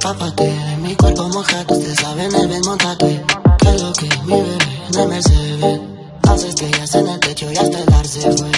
empápate. De mi cuerpo mojado, usted sabe en el mismo tatuaje. Que lo que mi bebé no me se ve. Las estrellas en el techo y hasta el ar se fue.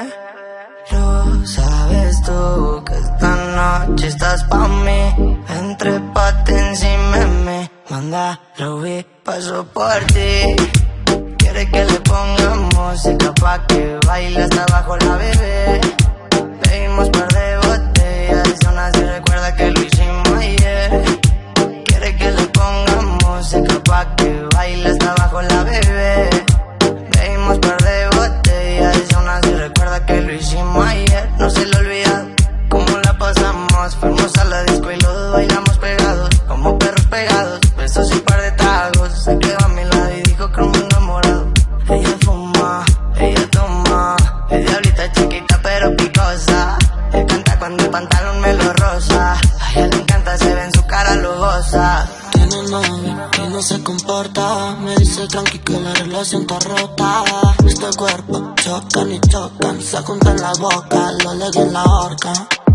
Pero sabes tú que esta noche estás pa' mí. Entrépate encima de mí. Manda, lo vi, paso por ti. Quiere que le pongamos música pa' que baile hasta abajo la bebé. Bebimos par de botellas y aún así recuerda que lo hicimos ayer. Quiere que le pongamos música pa' que baile hasta abajo la bebé. Bebimos par de botellas y aún así recuerda que lo hicimos ayer. No se le olvida cómo la pasamos. Fuimos a la disco y los dos bailamos pegados, como perros pegados, besos y par de tragos. Se quedó a mi lado y dijo que me enamorado. Ella fuma, ella toma, es diablita chiquita pero picosa. Él canta cuando el pantalón me lo rosa. A ella le encanta, se ve en su cara, lo goza. Tiene novio y no se comporta. Me dice tranqui que la relación está rota. Este cuerpo chocan y chocan, se juntan la boca, lo legui en la horca.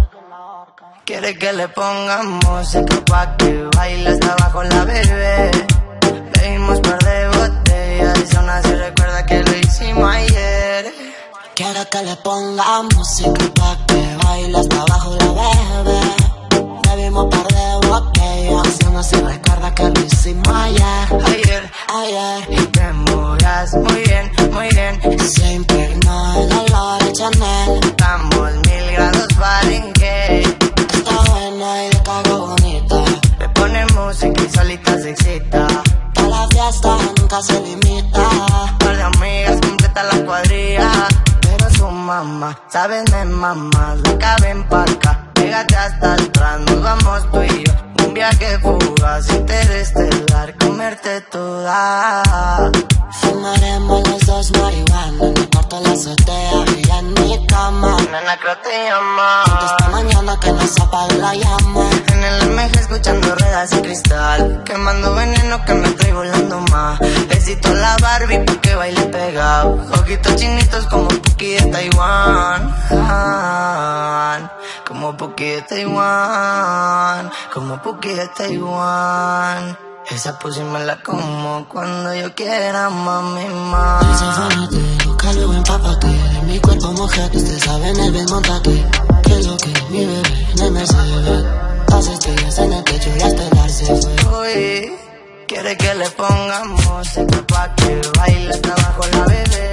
Quiere que le pongamos música pa' que baile hasta abajo la bebé. Bebimos par de botellas y aún así recuerda que lo hicimos ayer. Quiere que le ponga música pa' que baile hasta abajo la bebé. Bebimos par de botellas y aún así recuerda que lo hicimos ayer. Ayer, y te mudas muy bien, muy bien. Se impregnó el olor de Chanel. Estamos 1000 grados Fahrenheit. Está buena y de cago bonita. Le pone música y solita se excita. Pa' la fiesta nunca se limita. Par de amigas completa la cuadrilla. Pero su mamá, sabes me mamá, la caben pa' acá. Pégate hasta atrás, nos vamos tú y yo. Un viaje fugaz, interestelar, comerte toda. Fumaremos los dos marihuana. En mi cuarto la azotea y en mi cama. Nena, creo te llama. Esta mañana que nos apague la llama. En el MG escuchando ruedas y cristal. Quemando veneno que me estoy volando más. Besito a la Barbie pa' que baile pegado. Ojitos chinitos como Puki de Taiwán. Como Puki de Taiwán. Como Puki de Taiwán. Esa pussy me la como cuando yo quiera, mami, ma. Esa fanático, que luego empápate. De mi cuerpo mojado, usted sabe en el mismo tatuaje. Que lo que mi bebé no me se ve. Las estrellas en el techo y hasta el ar se fue. Uy, quiere que le pongamos música pa' que baile hasta abajo la bebé.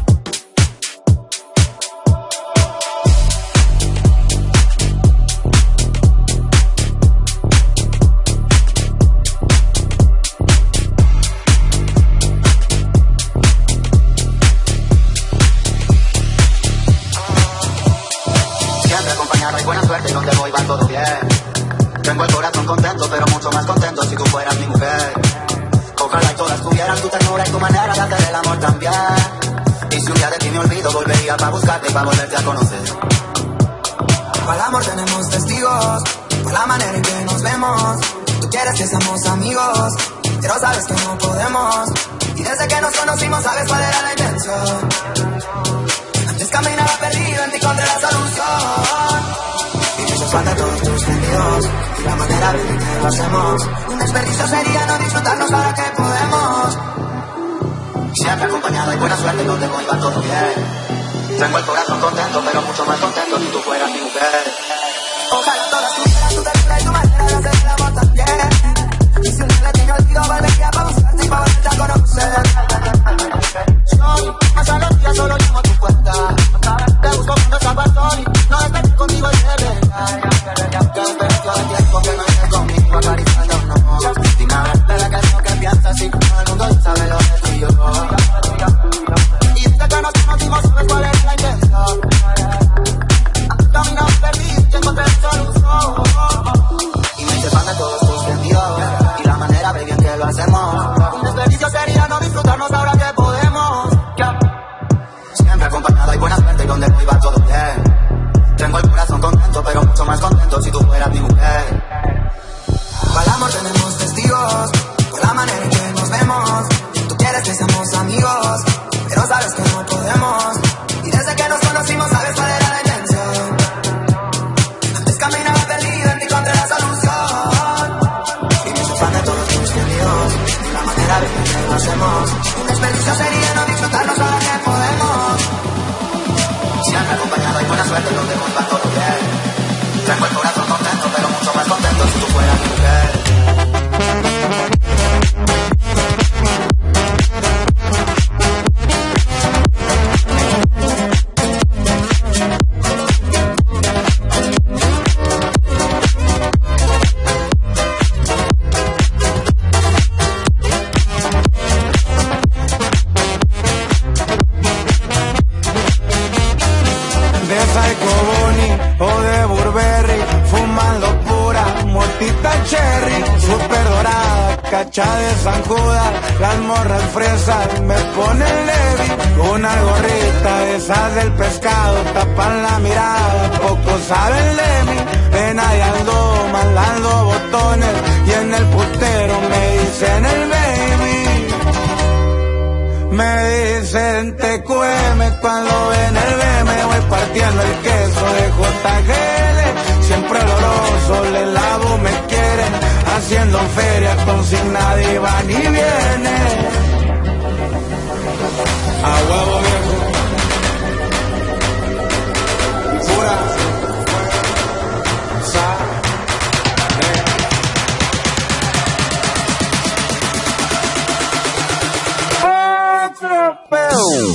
Hay buena suerte y donde voy va todo bien. Tengo el corazón contento, pero mucho más contento si tú fueras mi mujer. Ojalá y todas tuvieran tu ternura y tu manera de hacer el amor también. Y si un día de ti me olvido, volvería para buscarte y para volverte a conocer. Para el amor tenemos testigos, por la manera en que nos vemos. Tú quieres que seamos amigos, pero sabes que no podemos. Y desde que nos conocimos sabes cuál era la intención. Antes caminaba perdido, en ti encontré la solución. Y me hizo falta todos tus sentidos y la manera en que lo hacemos. Un desperdicio sería no disfrutarnos ahora que podemos. Siempre acompañado y buena suerte donde voy va todo bien. Tengo el corazón contento, pero mucho más contento si tú fueras mi mujer. Ojalá todas tuvieran tu ternura y tu manera de hacer el amor también. Y si un día de ti me olvido, volvería para buscarte y para volverte a conocer. Yo, más a los días solo llamo a tu puerta. Te busco cuando salgo al sol y no desperté contigo y de verdad. Ya un periodo de tiempo que no estés conmigo acariciándonos. Dime a ver, ¿de qué es lo que piensas? Si todo el mundo sabe lo de tú y yo. Y desde que nos conocimos sabes cuál es la intención. Camino perdido y encontré la solución. Y me hice fan de todos tus sentidos y la manera, baby, en que lo hacemos. Un desperdicio sería no disfrutarnos ahora que podemos. Siempre acompañado y buena suerte y donde voy va todo bien. Tengo el corazón contento, pero mucho más contento si tú fueras mi mujer. Para el amor tenemos testigos, por la manera en que nos vemos. Tú quieres que seamos amigos, pero sabes que no podemos. Y desde que nos conocimos sabes cuál era la intención. Antes caminaba perdido, en ti encontré la solución. todos tus queridos. Y la manera de que lo hacemos. Un desperdicio sería no disfrutarnos ahora que podemos. Siempre acompañado y buena suerte donde nos va todo bien. Tengo el corazón contento, pero mucho más contento si tú fueras mi mujer. Cacha de zancuda, las morras fresas me ponen Levi. Una gorrita de esas del pescado tapan la mirada, pocos saben de mí. De nadie ando mandando botones y en el putero me dicen el baby. Me dicen TQM cuando ven el B, me voy partiendo el queso de JGL. Siempre oloroso, le lavo, me quieren. Haciendo feria con sin nadie va ni viene. A huevo viejo. Pura. Otro pedo.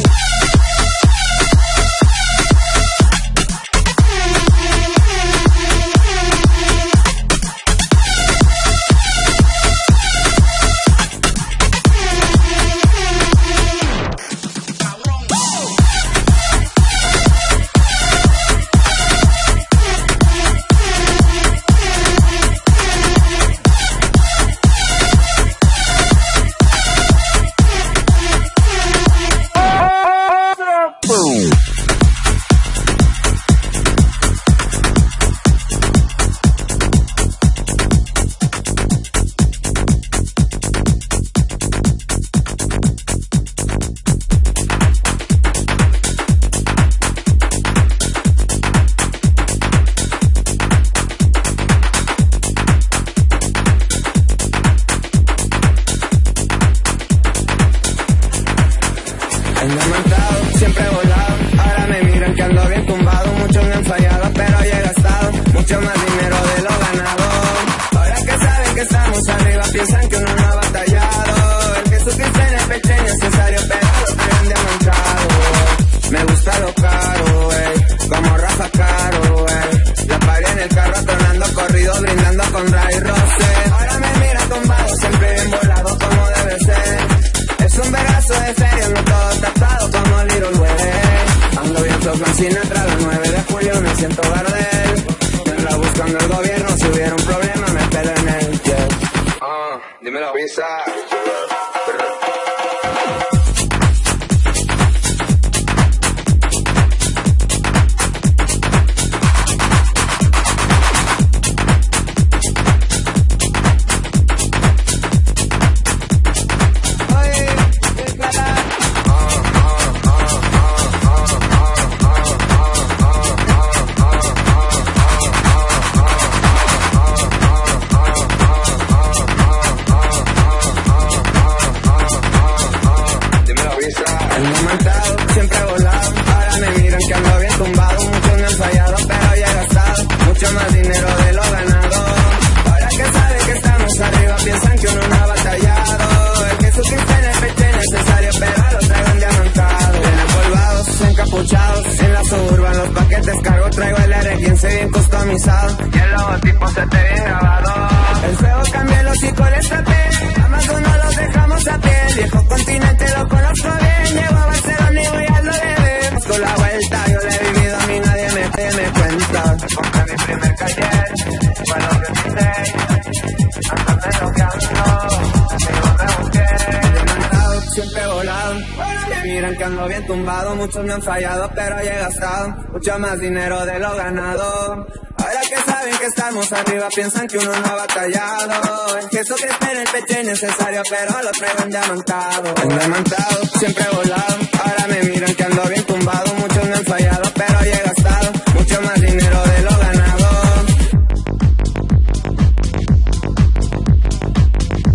Muchos me han fallado, pero he gastado mucho más dinero de lo ganado. Ahora que saben que estamos arriba, piensan que uno no ha batallado. El queso que está en el pecho es necesario, pero lo traigo en diamantado. En diamantado, siempre he volado. Ahora me miran que ando bien tumbado. Muchos me han fallado, pero he gastado mucho más dinero de lo ganado.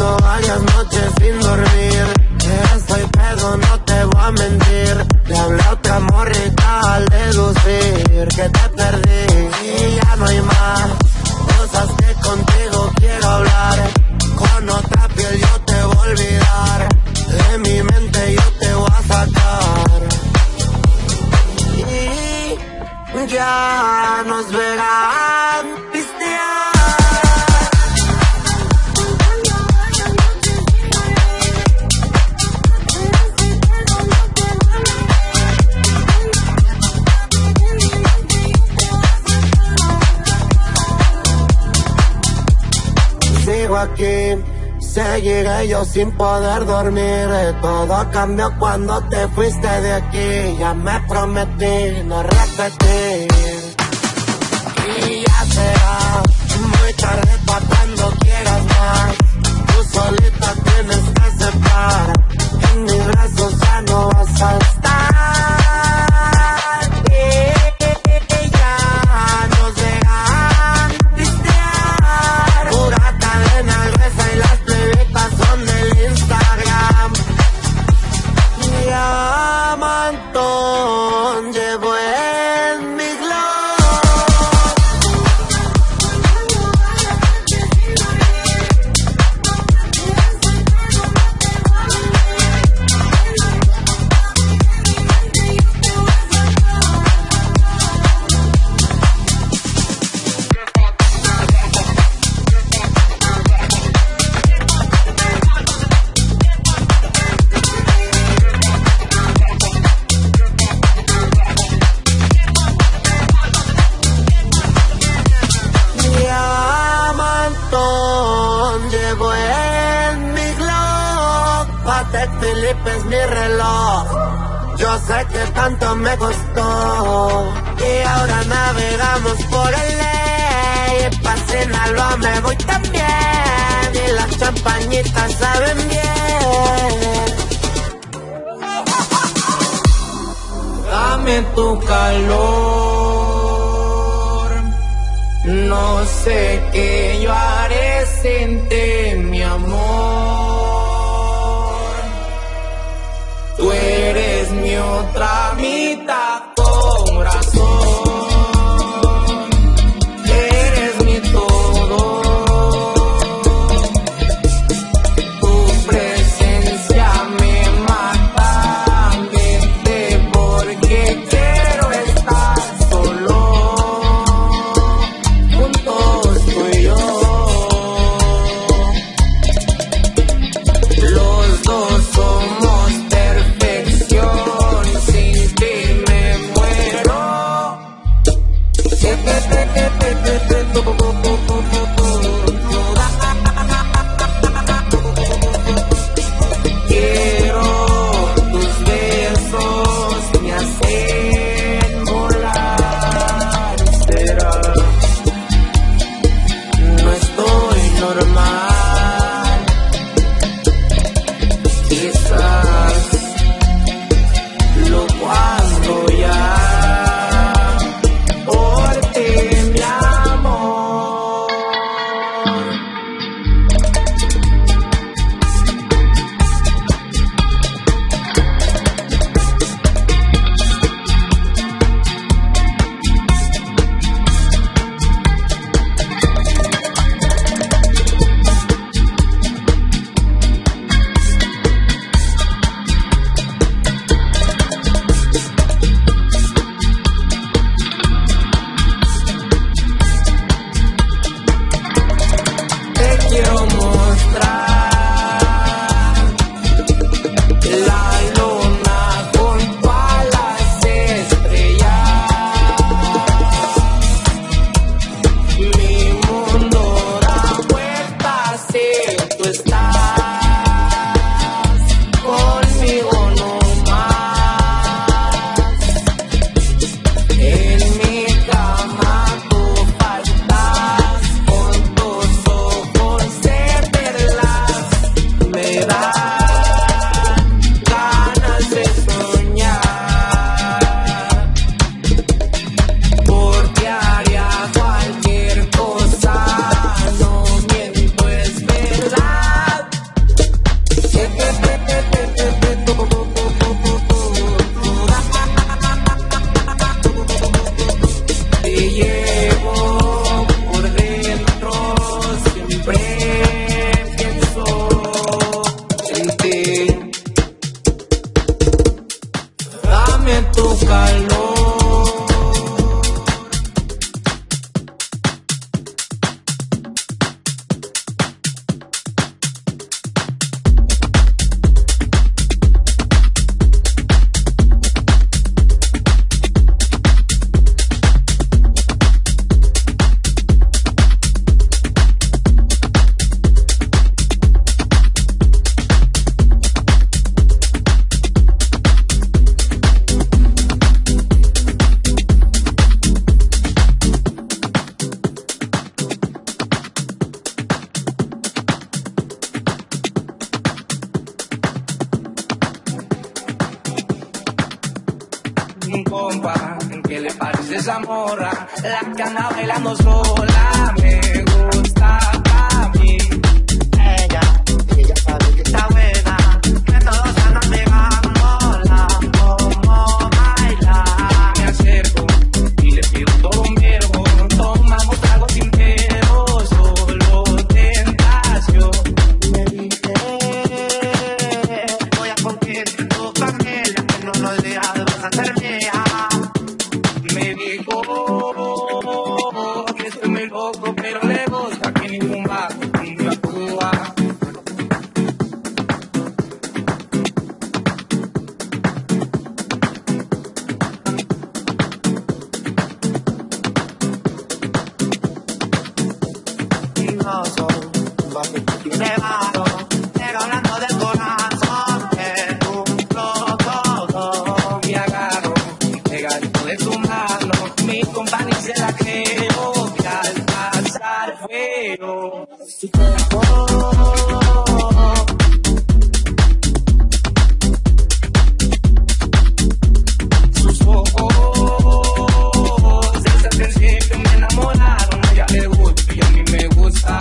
Tengo varias noches sin dormir. Estoy pedo, no te voy a mentir. Le hablé a otra morrita al deducir que te perdí y ya no hay más cosas que contigo quiero hablar. Con otra piel yo te voy a olvidar. De mi mente yo te voy a sacar. Y ya nos verán pistear. Sigo aquí, seguiré yo sin poder dormir. Todo cambió cuando te fuiste de aquí. Ya me prometí no repetir. Y ya será muy tarde pa' cuando quieras más. Tú solita tienes que aceptar. En mis brazos ya no vas a estar. Y ya nos dejan pistear. Pura cadena gruesa y las plebitas son del Instagram. Diamantón llevo en mi glow. Llevo en mi Glock, Patek Philippe es mi reloj. Yo sé que tanto me costó y ahora navegamos por el ley. Pa' Sinaloa me voy también y las champañitas saben bien. Dame tu calor, no sé qué yo haré sin ti, mi amor. Tú eres mi otra mitad, corazón. Eres mi todo. Tu presencia me mata, vete porque quiero estar solo. Los dos somos perfección, sin ti me muero. Quiero tus besos, me hacen volar. Será, no estoy normal. Quizás lo cuando ya por ti me esa morra, la que anda bailando sola, me gusta pa' mí. Ella sabe que está buena, que todos andan pegándola, como bailar. Me acerco y le pido todo un viejo, tomamos trago sin pero, solo tentación. Me dice, voy a confiar en tu familia, que no nos dejas, vas a ser mía. Me dijo que estoy muy loco, pero le gusta que ningún vago me actúa. Y no soy un vaquito que me varo, pero hablando del corazón, es un todo. Me agarro pegadito de tu mano, mi compañía se la creo, que al pasar feo. Si te dejó, Sus ojos desde el principio me enamoraron, a ella le gusta y a mí me gusta.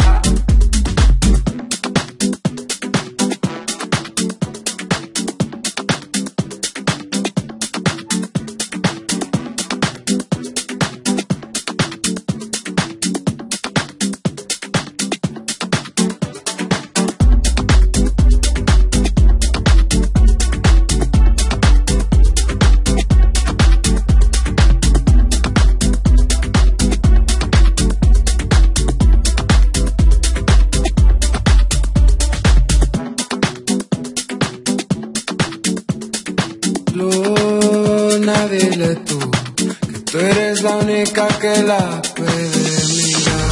Luna, dile tú que tú eres la única que la puede mirar.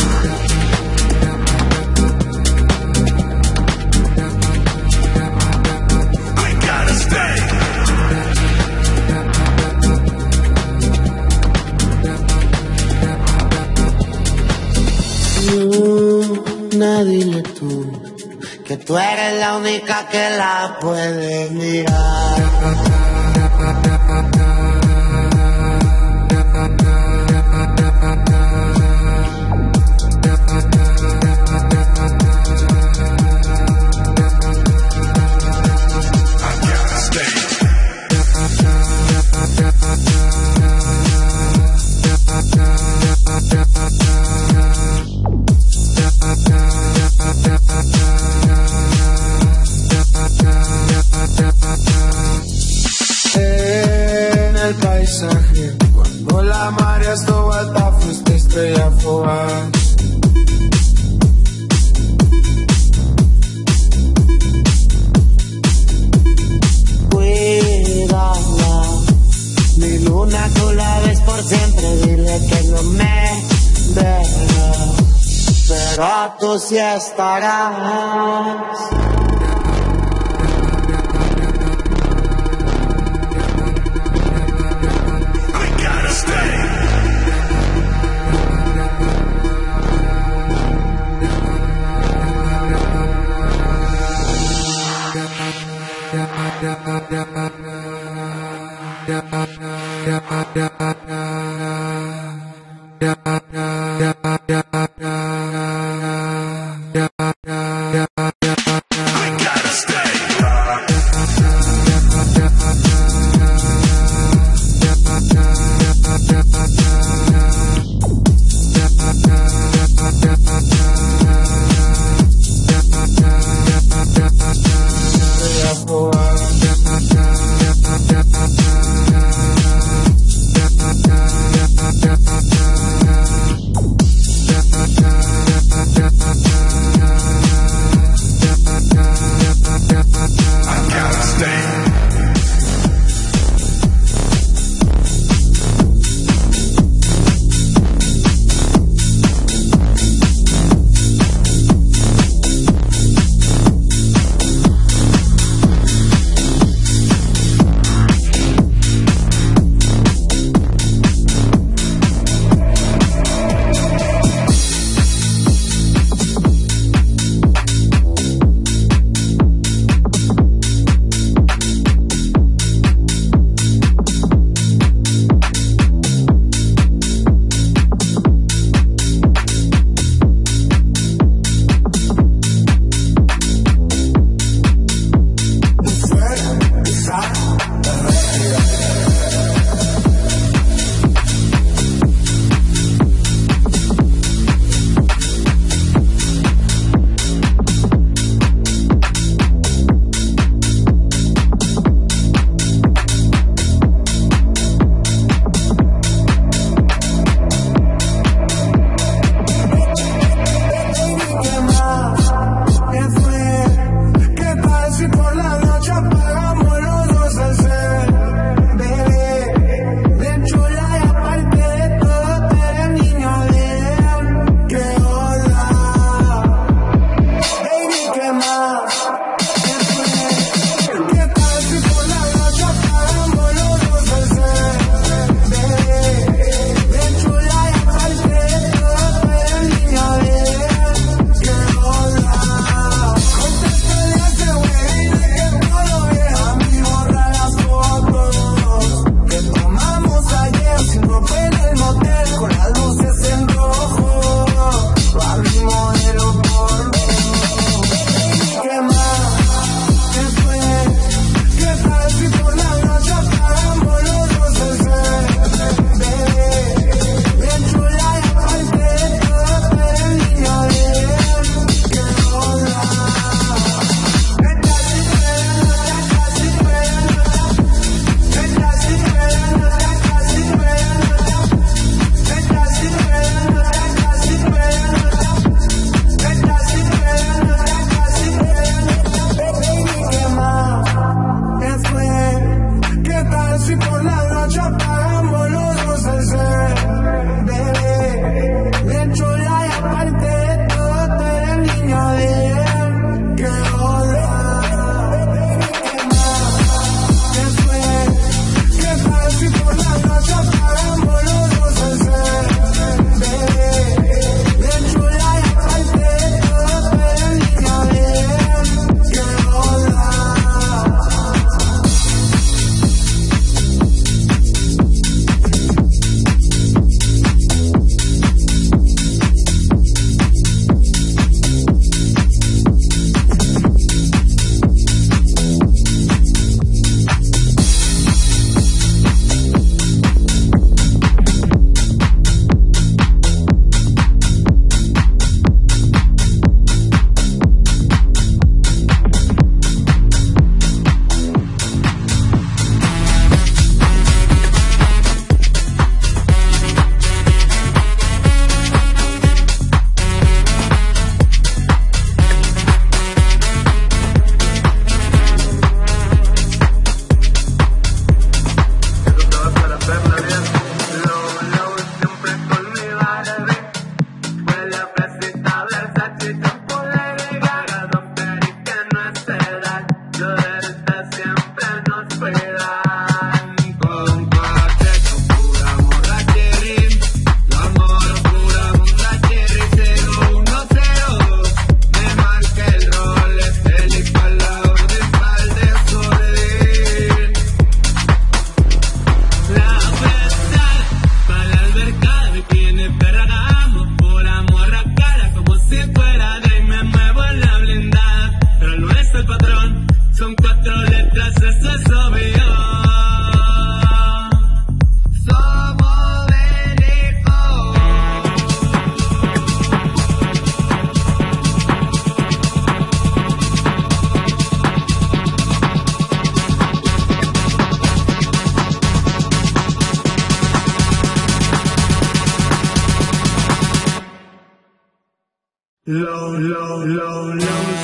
Luna, dile tú que tú eres la única que la puede mirar. En el paisaje, cuando la marea estuvo alta, fuiste estrella fugaz. Cuídala, mi luna tú la ves por siempre, dile que no me deja, pero tú sí estarás. Low, low, low, low.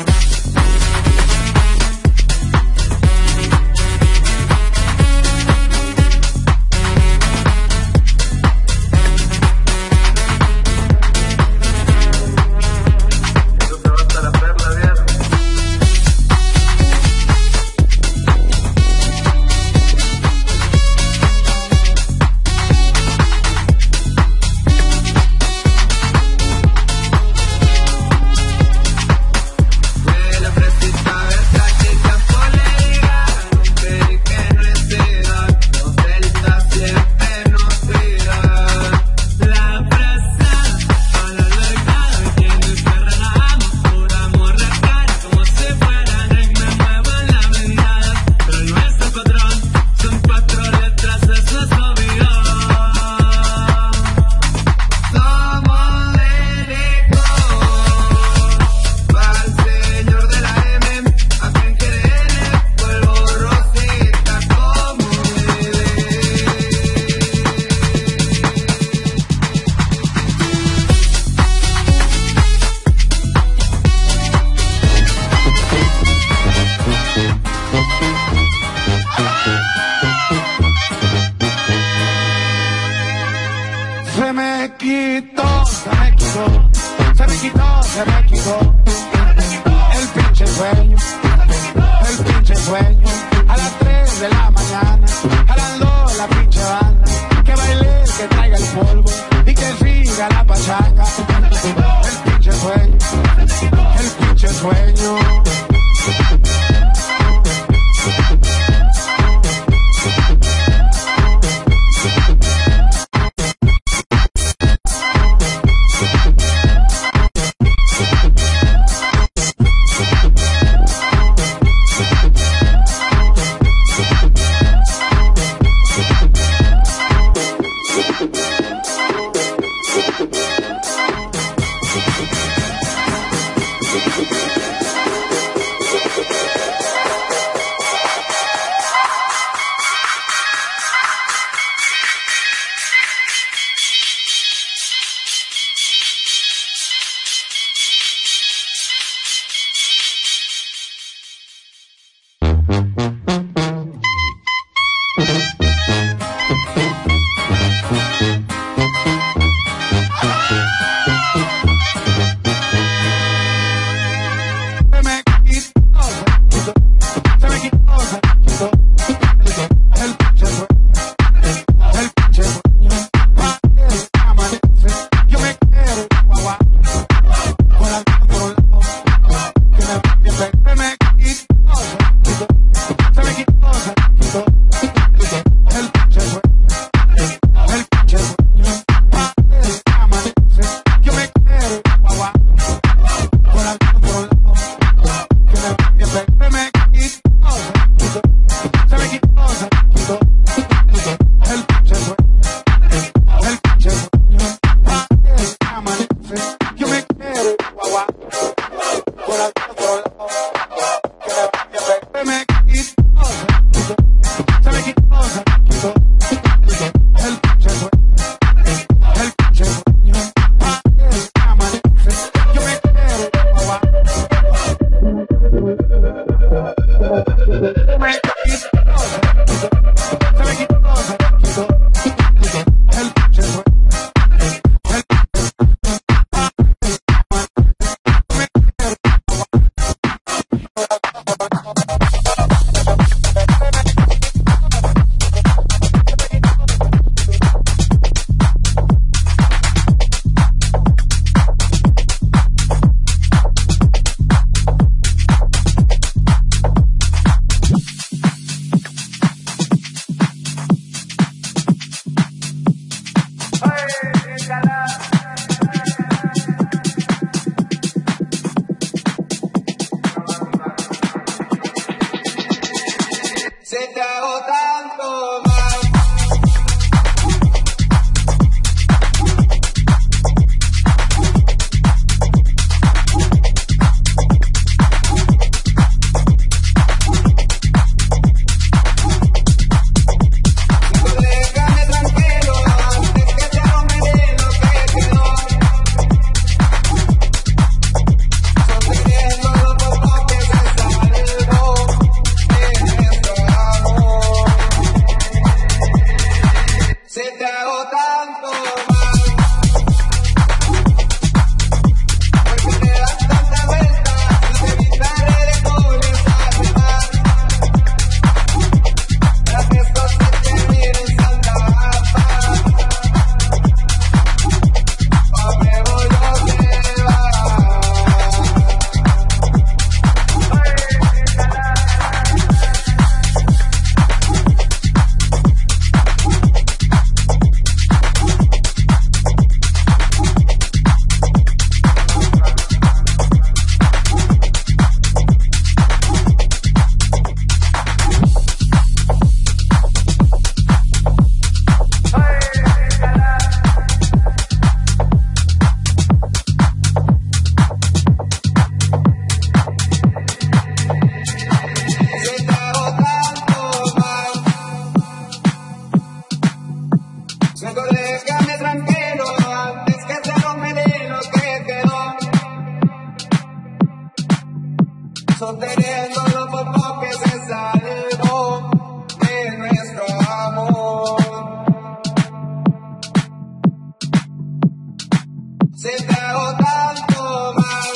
Se trago tanto más,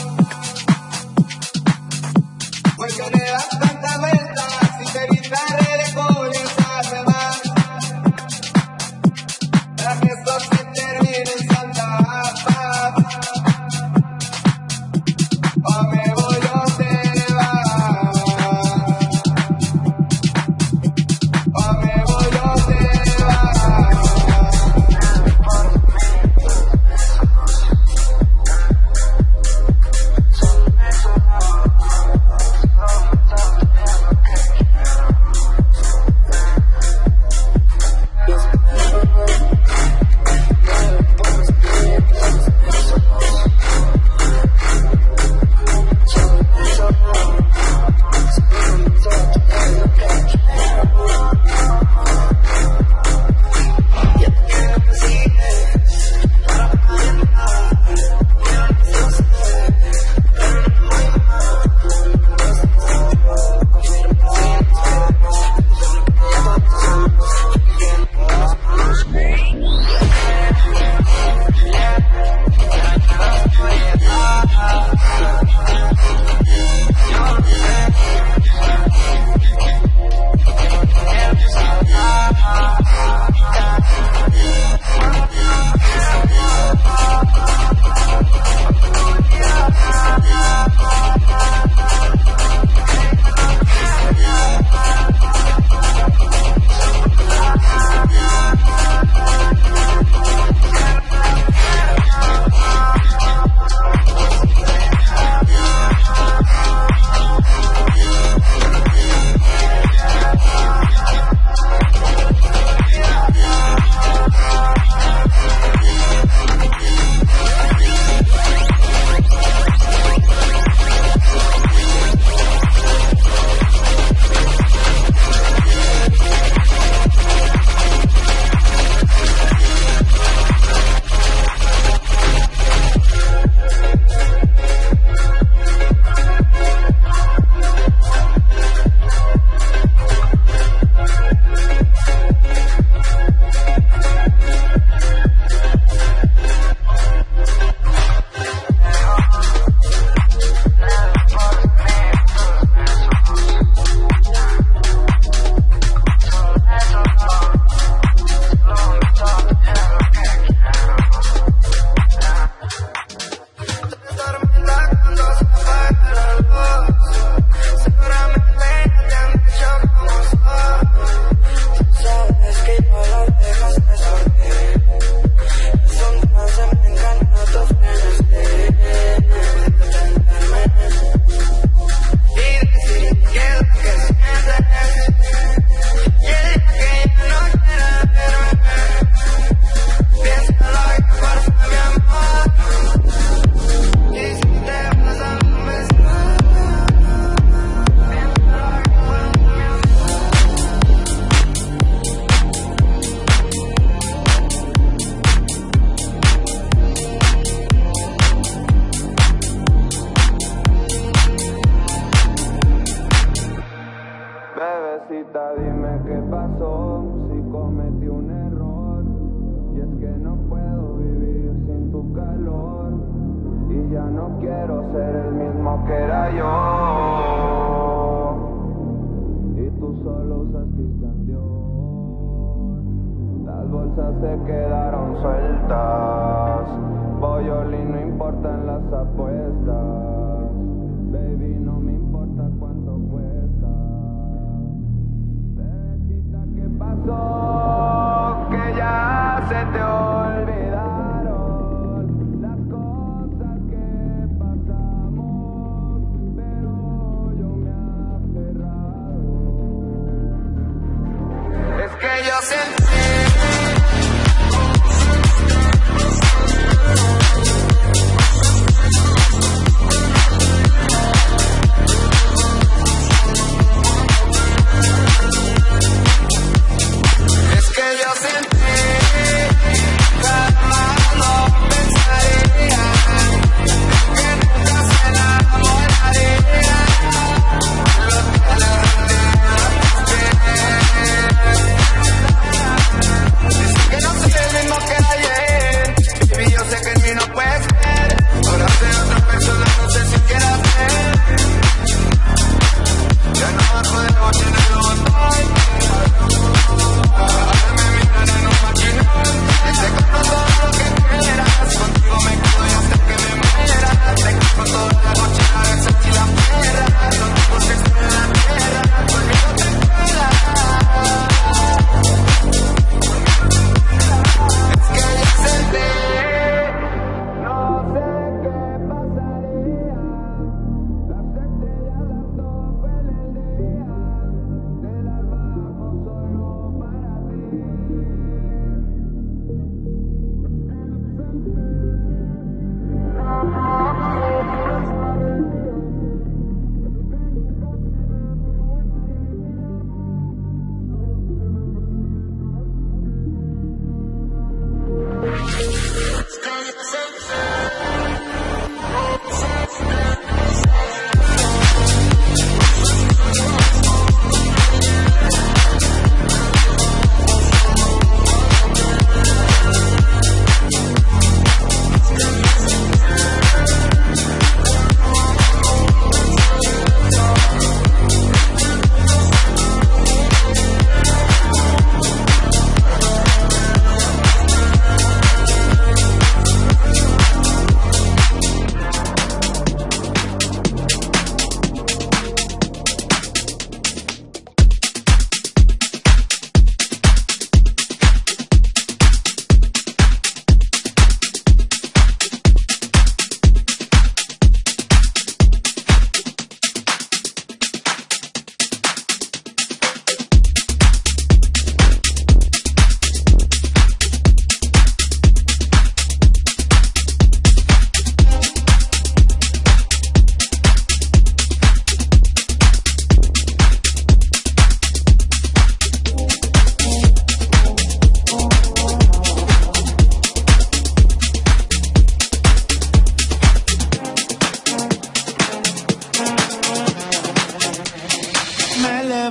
porque le das tanta vuelta, si te viste de coñas hace más, para que esto se termine en Santa Paz, o me voy o te vas, o me voy o te vas. Bebecita, dime qué pasó, si cometí un error, y es que no puedo vivir sin tu calor, y ya no quiero ser el mismo que era yo, y tú solo usas Christian Dior, las bolsas se quedaron sueltas, Boyolín no importan las apuestas, baby no me importa cuánto cuesta. ¿Qué pasó? Que ya se te olvidaron las cosas que pasamos, pero yo me he aferrado. Es que yo sentí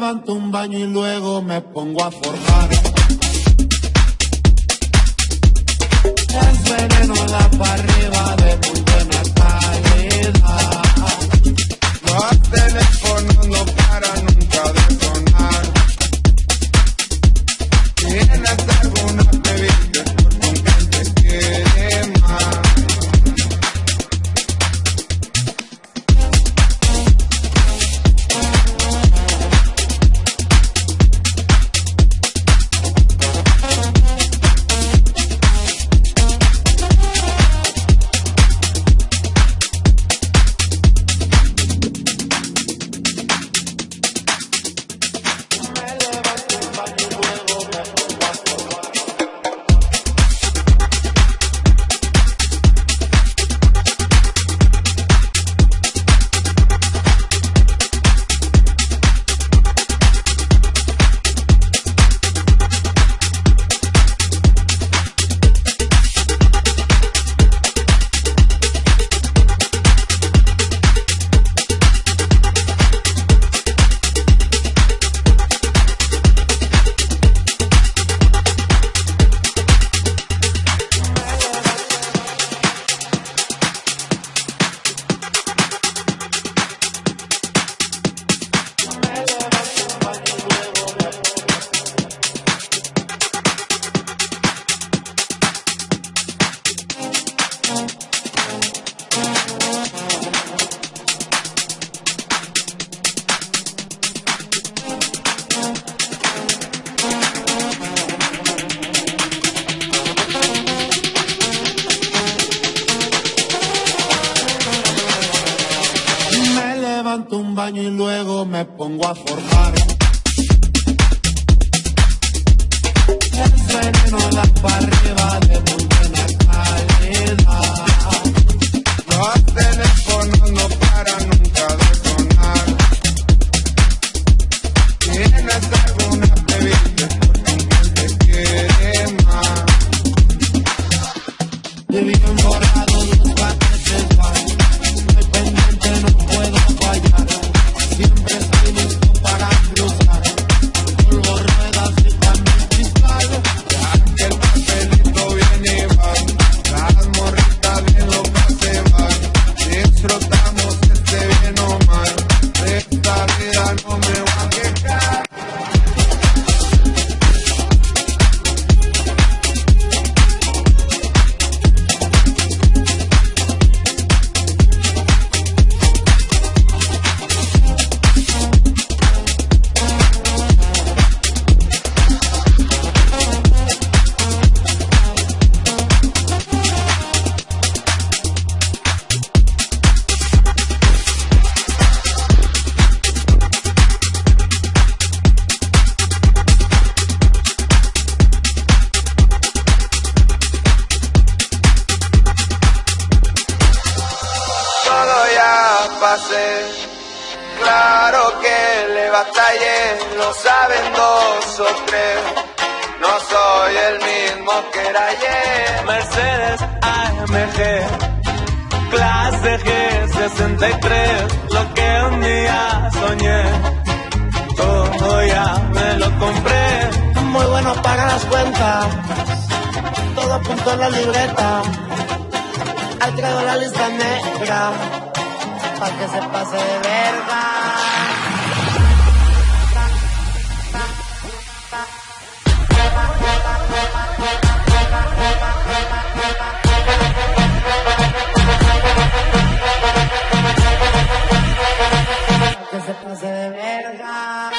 levanto un baño y luego me pongo a forjar. El veneno da para arriba de muy buena calidad. Los teléfonos no paran nunca de sonar. ¿Tienes alguna bebida con que te quede más? Un baño y luego me pongo a forjar. El veneno da para arriba de muy buena calidad. Los teléfonos no paran nunca de sonar. ¿Tienes alguna bebida con que te quede más? Y bien borrados los paquetes van. Estoy pendiente, no puedo fallar. Siempre estoy listo para cruzar. Polvo, ruedas y cambio fiscal. Ya que el papelito viene y va. Las morritas bien locas se van. Disfrutamos este bien o mal. De esta vida no me voy a quejar. Claro que le batallé, lo saben dos o tres. No soy el mismo que era ayer. Mercedes AMG, clase G63, lo que un día soñé, todo ya me lo compré. Muy bueno para las cuentas, todo apunto en la libreta. Al traigo la lista negra, pa' que se pase de verga. Que se pase de verga.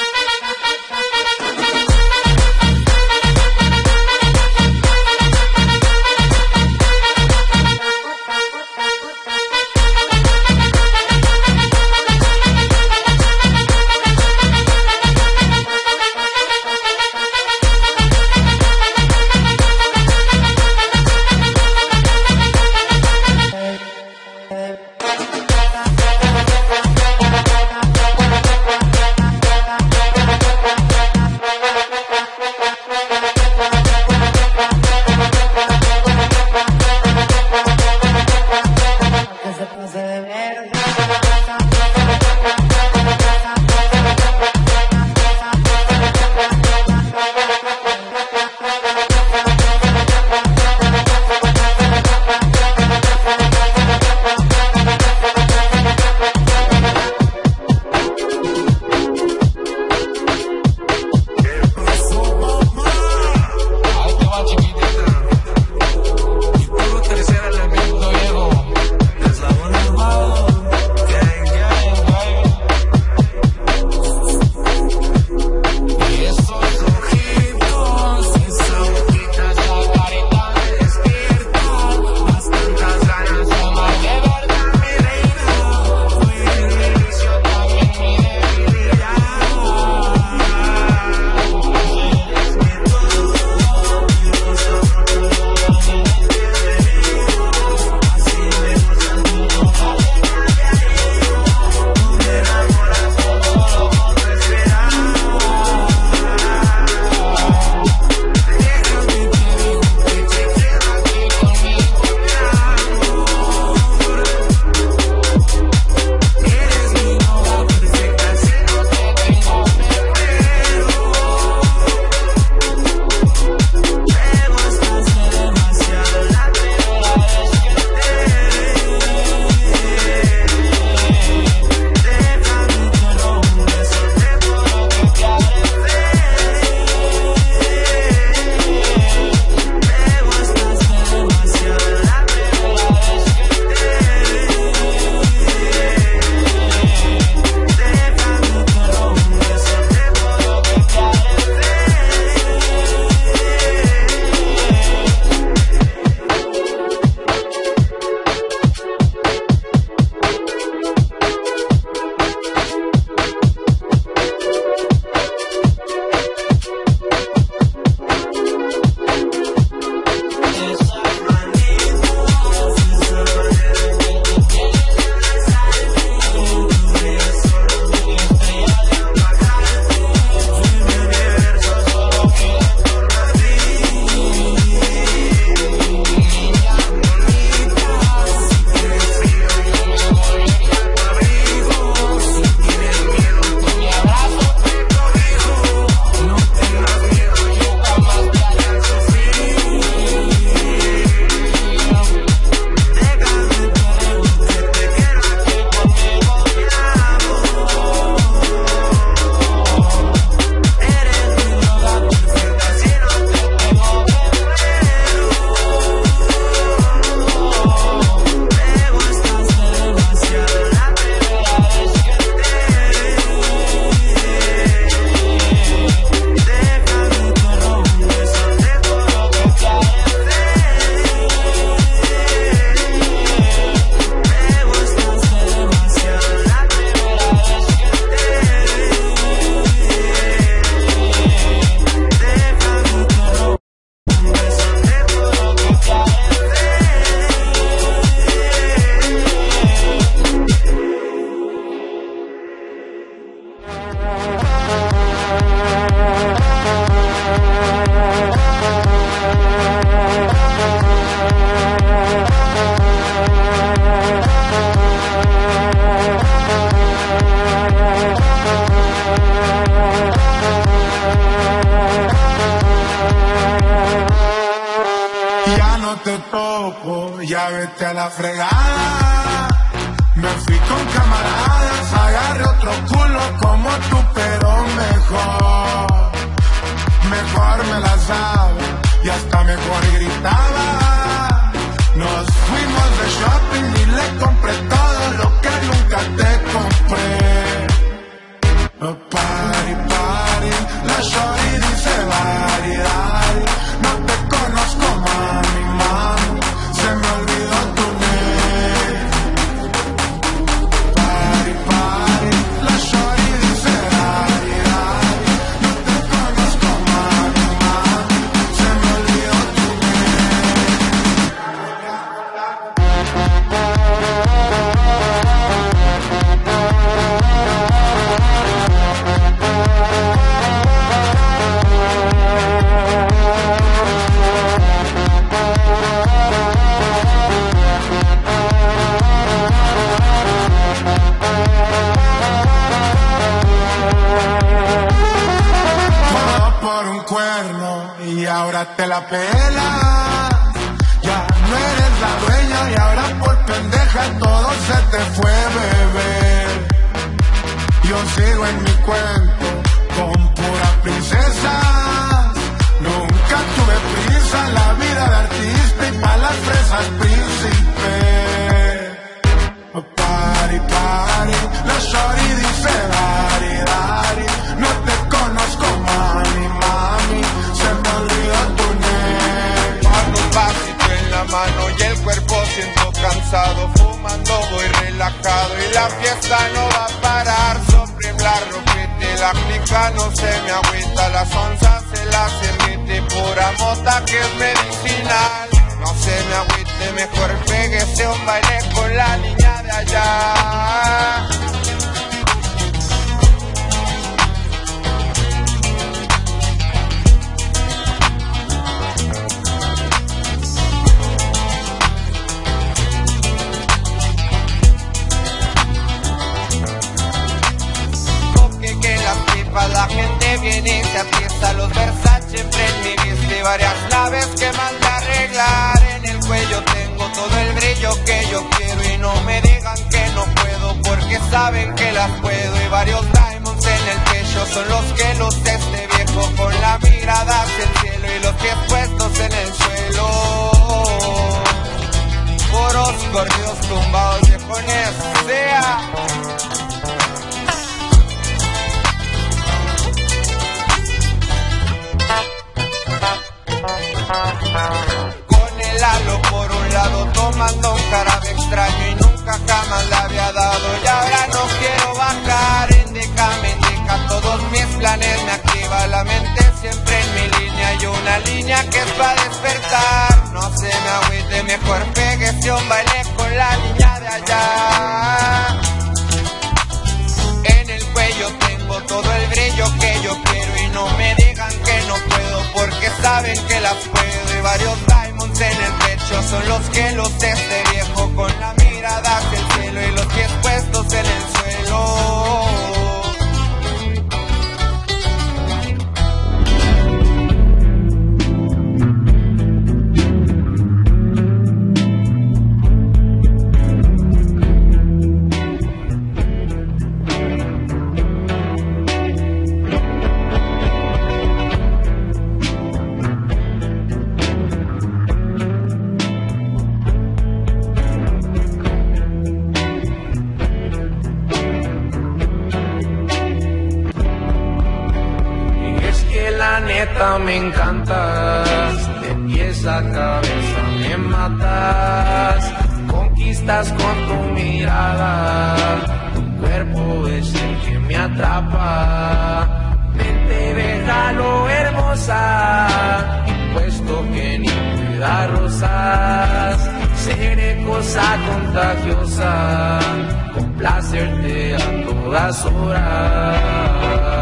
te topo, ya vete a la fregada. Me fui con camaradas, agarré otro culo como tú, pero mejor, mejor me la sabe y hasta mejor gritaba. Nos fuimos de shopping y le compré todo lo que nunca te compré. Party, party, la shorty dice bari, dari. No te conozco, mami, mami, se me olvidó tu name. Party, party, la shorty dice bari, dari. No te conozco, mami, mami, se me olvidó tu y ahora te la pelas. Ya no eres la dueña y ahora por pendeja todo se te fue, bebé. Yo sigo en mi cuento con pura princesa. Nunca tuve prisa en la vida de artista y pa' las fresas príncipe. Party, party, la shorty dice dari, dari. No te conozco, mami, mami, se me olvidó tu name. Con un vasito en la mano y el cuerpo siento cansado, fumando voy relajado y la fiesta no va a parar. Sobre la roquete, la clica no se me agüita, las onzas se las emite, pura mota que es medicinal. No se me agüite, mejor péguese un baile con la niña de allá. La gente viene y se aprieta, los Versace siempre en mi viste, varias naves que manda a arreglar. En el cuello tengo todo el brillo que yo quiero y no me digan que no puedo, porque saben que las puedo. Y varios diamonds en el pecho son los que luce este viejo, con la mirada hacia el cielo y los pies puestos en el suelo. Puros corridos tumbados, viejones, sea. Con el halo por un lado, tomando un jarabe extraño y nunca jamás le había dado. Y ahora no quiero bajar, indica, todos mis planes me activa la mente siempre en mi línea. Y una línea que es para despertar. No se me agüite, mejor péguese un baile con la niña de allá. En el cuello tengo todo el brillo que yo quiero y no me digan que no puedo, porque saben que las puedo. Y varios diamonds en el pecho son los que luce este viejo, con la mirada hacia el cielo y los pies puestos en el suelo. Me encantas, de pies a cabeza me matas, conquistas con tu mirada, tu cuerpo es el que me atrapa, mente déjalo hermosa, puesto que ni pueda rosas, seré cosa contagiosa, complacerte a todas horas.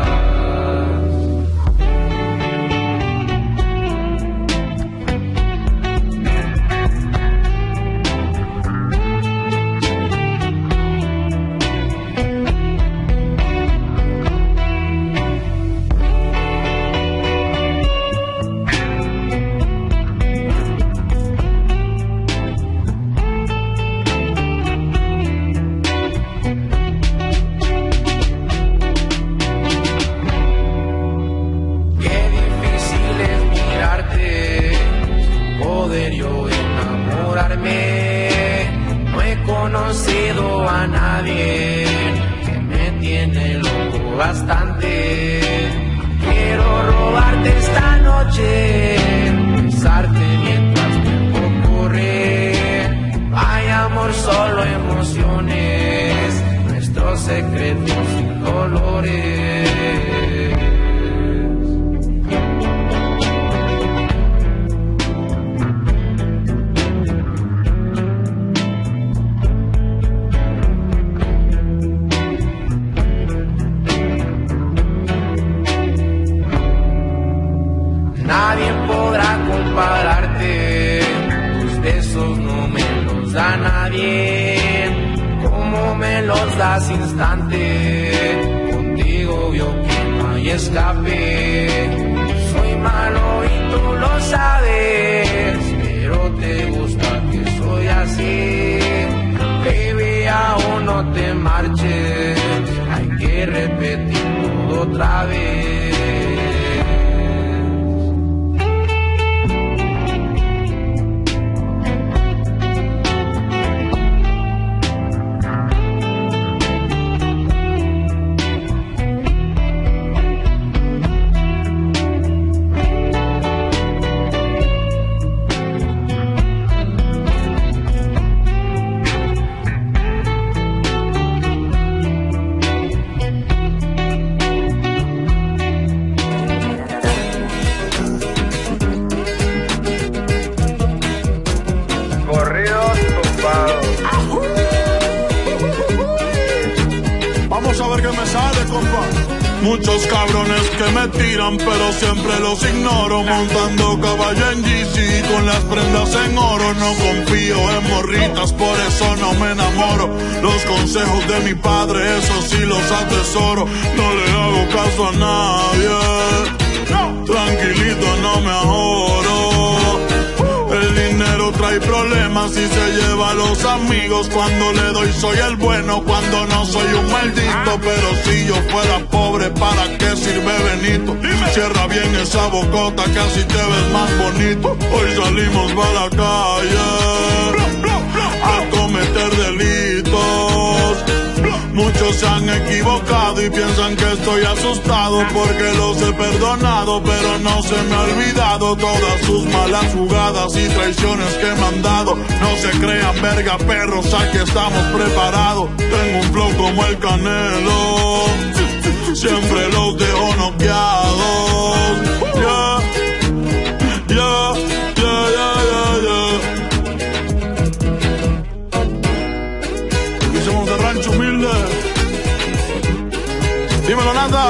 conocido a nadie que me tiene loco bastante. Quiero robarte esta noche, besarte mientras el tiempo corre. Ay, amor, solo emociones, nuestros secretos y dolores. Nadie podrá compararte, tus besos no me los da nadie, como me los das instante, contigo yo que no hay escape. Soy malo y tú lo sabes, pero te gusta que soy así. Baby, aún no te marches, hay que repetir todo otra vez. Muchos cabrones que me tiran, pero siempre los ignoro. Montando caballo en GC con las prendas en oro. No confío en morritas, por eso no me enamoro. Los consejos de mi padre, eso sí los atesoro. No le hago caso a nadie, tranquilito no me ahorro. El dinero trae problemas y se lleva a los amigos. Cuando le doy soy el bueno, cuando no soy un maldito. Pero si yo fuera pobre, ¿para qué sirve Benito? Cierra bien esa bocota que así te ves más bonito. Hoy salimos para la calle a cometer delitos. Muchos se han equivocado y piensan que estoy asustado porque los he perdonado, pero no se me ha olvidado todas sus malas jugadas y traiciones que me han dado. No se crean verga perros, aquí estamos preparados. Tengo un flow como el Canelo, siempre los dejo noqueados. Aquí somos de rancho humilde. Dímelo, Nanda.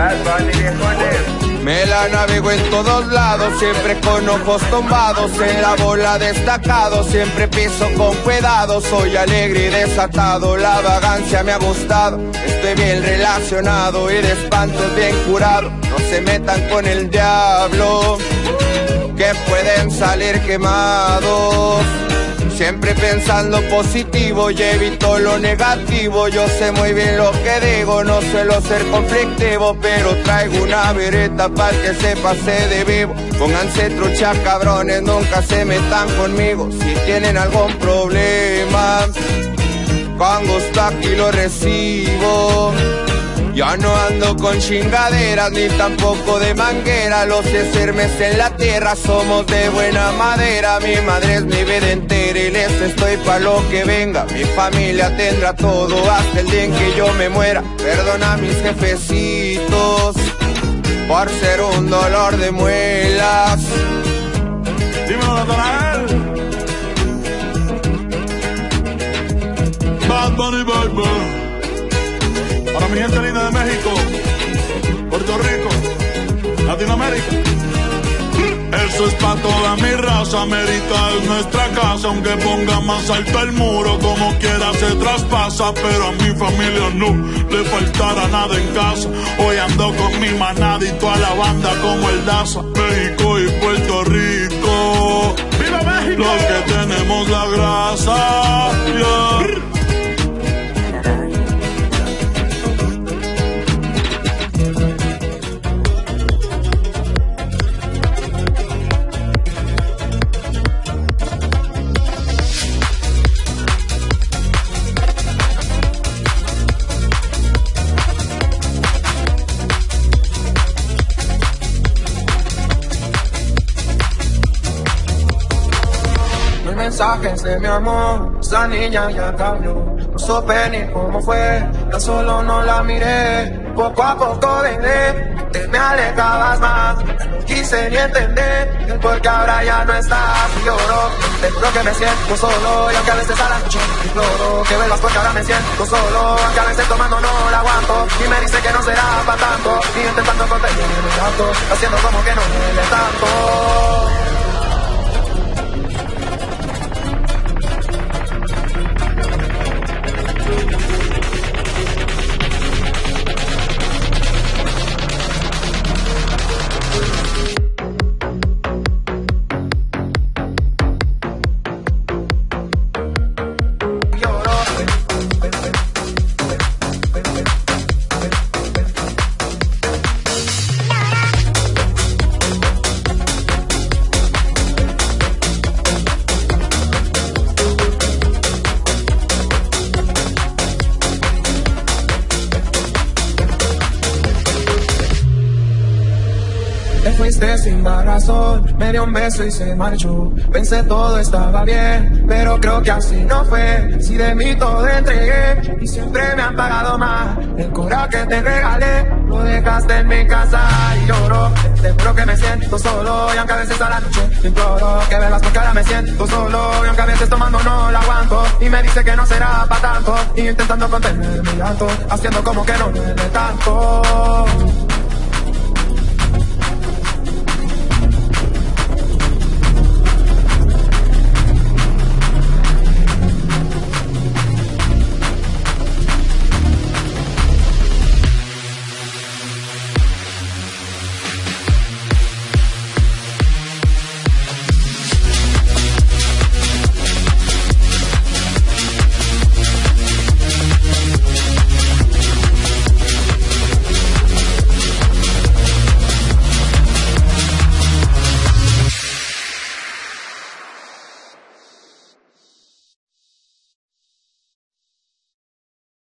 Me la navego en todos lados, siempre con ojos tumbados, en la bola destacado, siempre piso con cuidado, soy alegre y desatado, la vagancia me ha gustado, estoy bien relacionado y de espantos bien curado, no se metan con el diablo, que pueden salir quemados. Siempre pensando positivo y evito lo negativo. Yo sé muy bien lo que digo, no suelo ser conflictivo, pero traigo una vereta para que se pase de vivo. Pónganse trucha cabrones, nunca se metan conmigo. Si tienen algún problema, con gusto aquí lo recibo. Yo no ando con chingaderas ni tampoco de manguera. Los firmes en la tierra somos de buena madera. Mi madre es mi vida entera y les estoy pa' lo que venga. Mi familia tendrá todo hasta el día en que yo me muera. Perdona a mis jefecitos por ser un dolor de muelas. Dímelo, Natanael. Bad Bunny, Bad Bunny. Para mi gente linda de México, Puerto Rico, Latinoamérica. Eso es pa' toda mi raza, América es nuestra casa. Aunque ponga más alto el muro, como quiera se traspasa. Pero a mi familia no le faltará nada en casa. Hoy ando con mi manada y toda la banda como el Daza. México y Puerto Rico, ¡viva México! Los que tenemos la grasa, yeah. que se me amó, esa niña ya cambió. No supe ni cómo fue, tan solo no la miré. Poco a poco bebé, te me alejabas más. No quise ni entender el por qué ahora ya no estás. Y lloro, te juro que me siento solo. Y aunque a veces a la noche imploro que vuelvas porque ahora me siento solo. Aunque a veces tomando no la aguanto y me dice que no será para tanto. Y intentando contener el llanto, haciendo como que no duele tanto. Fuiste sin razón, me dio un beso y se marchó. Pensé todo estaba bien, pero creo que así no fue. Si de mí todo entregué y siempre me han pagado más. El corazón que te regalé lo dejaste en mi casa y lloro. Te juro que me siento solo y aunque a veces a la noche te imploro que velas porque ahora me siento solo. Y aunque a veces tomando no la aguanto y me dice que no será pa' tanto. Y intentando contener mi llanto, haciendo como que no duele tanto.